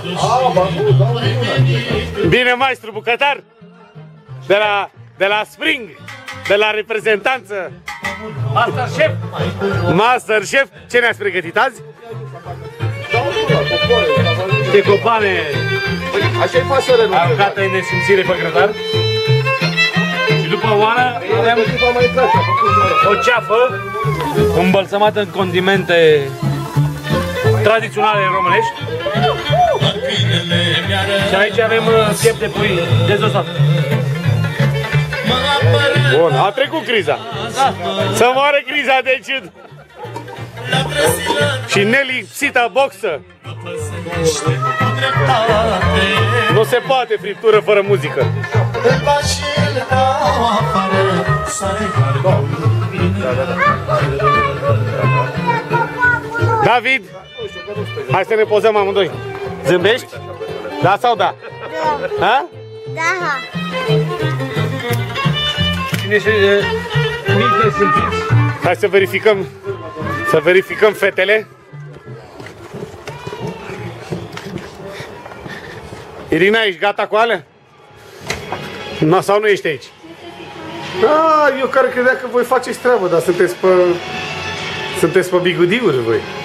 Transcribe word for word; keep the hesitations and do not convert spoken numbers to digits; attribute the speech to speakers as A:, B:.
A: Bine, maestru bucătar? De la, de la Spring, de la reprezentanță. Master Chef. Master Chef, ce ne-ați pregătit azi? De copane.
B: Așa-i pasăre, nu?
A: Aruncată în nesimțire pe grătar. Și după oană avem o ceafă îmbălsămată în condimente tradiționale românești. Și aici avem piept de pui dezosat.
C: Bun, a trecut criza. Să moare criza de ciud. Și nelipsita boxă. Nu se poate friptură fără muzică. David, hai să ne pozăm amândoi. Zâmbești? Da sau da?
D: Da.
C: Ha?
D: Da.
A: Cine se minte simțiți?
C: Hai să verificăm. Să verificăm fetele. Irina, ești gata cu alea? No, sau nu ești aici? Ah, eu care credeam că voi faceți treabă, dar sunteți pe... Sunteți pe bigudiuri voi.